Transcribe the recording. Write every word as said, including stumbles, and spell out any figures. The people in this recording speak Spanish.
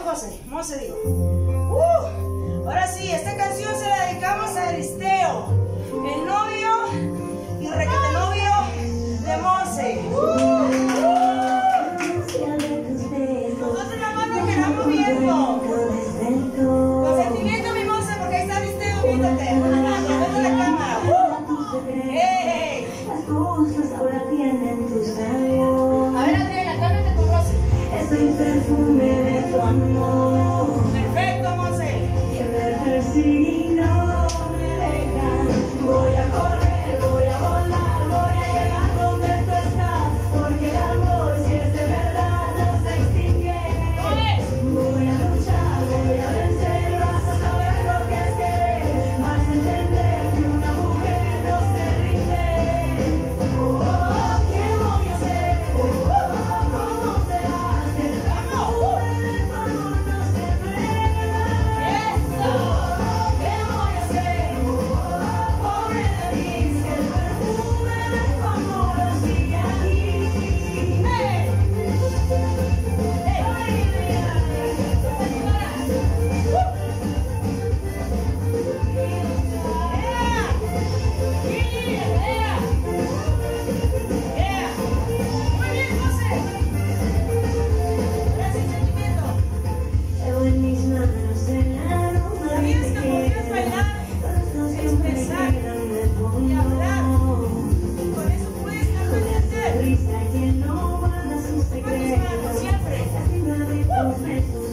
Mose, Mose digo. Uh, ahora sí, esta canción se la dedicamos a Aristeo, el novio y requete novio de Mose. Uh, Nosotros nada más nos quedamos viendo. Con sentimiento, mi Mose, porque ahí está Aristeo viéndote. Viendo la cámara. Uh, hey, hey. A ver, Adriana, cálmate con Mose. Soy perfume de tu amor. Perfecto, Mose. Que me persigue no me deja. Voy a correr, voy a volar, voy a llegar donde tú estás. Porque el amor, si es de verdad, no se extingue. Voy a luchar, voy a vencer, vas a saber lo que es querer. Vas a entender que una mujer no se rinde. Oh, oh, ¿qué voy a hacer? Oh, oh, ¿cómo será? Siempre.